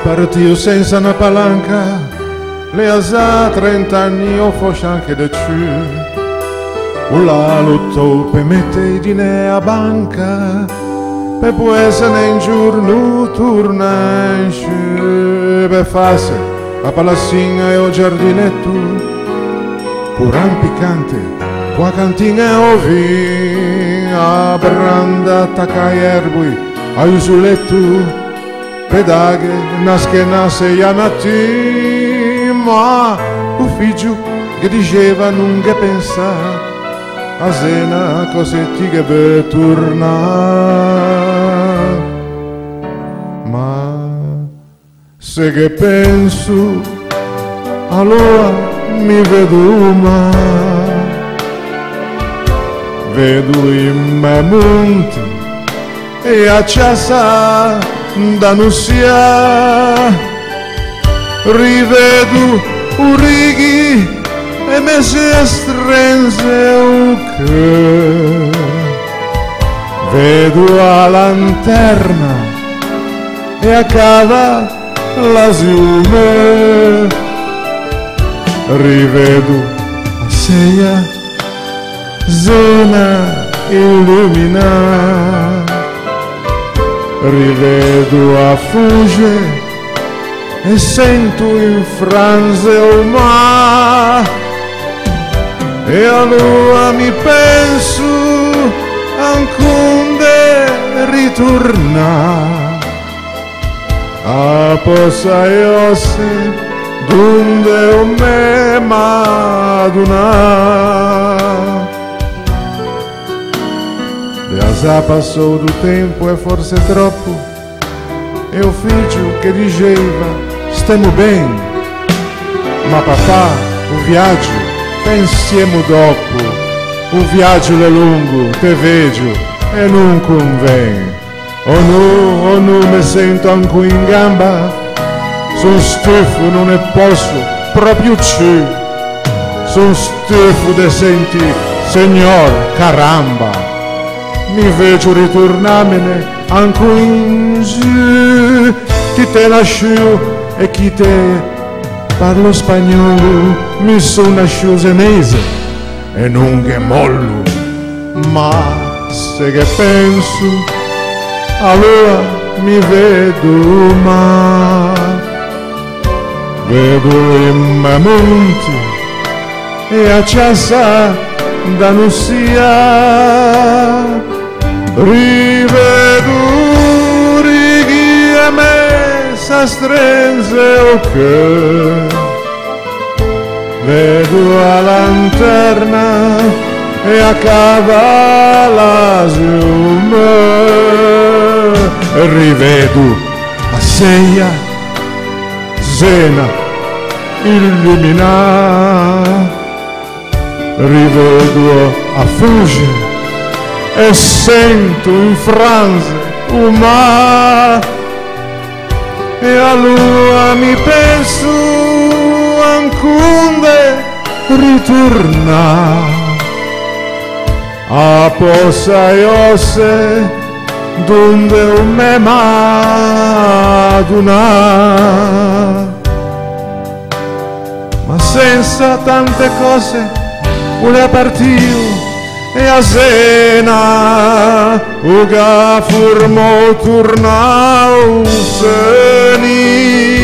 Partiu senza una palanca, le ha 30 anni o forse anche di più. La lottò per mettere i dinè a banca, per poi essere in giorno torna in sciù. Per farsi a palazzina e o giardinetto, curan piccante, qua cantina o via, a branda attacca erbui, a usuletto, pedaghe, nascenasse e anati, ma un figlio che diceva non che pensare, a cena cosetti che per tornare, ma se che penso, allora mi vedo mai, vedo in me monti e a casa d'Annunzia, rivedo urighi e me si stringe un cuore, vedo la lanterna e accava la fiume, rivedo la seia zona illuminata, rivedo a fugge e sento in franze il mare, e allora mi penso ancora ritornare a Posa Iosse donde o me maduna. Já passou do tempo, é forse troppo, e o figlio che diceva stiamo bene, ma papà, o viaggio pensiamo dopo, o viaggio è lungo, te vedo e non conviene. Oh no, mi sento ancora in gamba, sono stufo, non ne posso proprio più, sono stufo di sentire, signor, caramba. Mi vedo ritornarmene ancora in giù, chi te lasciò e chi te parlo spagnolo, mi sono nasciuto senese e non che mollo, ma se che penso, allora mi vedo mai, vedo in me monti e a casa d'Annunzia, rivedo righi e me sa stringe o che, vedo la lanterna e a cavala fiume, rivedo la seia zena illuminata, rivedo a fugge e sento in franze un mare, e allora mi penso ancora ritornare a Posa Iosse donde o me maduna. Ma senza tante cose una partito e a cena uga furmo turnau seni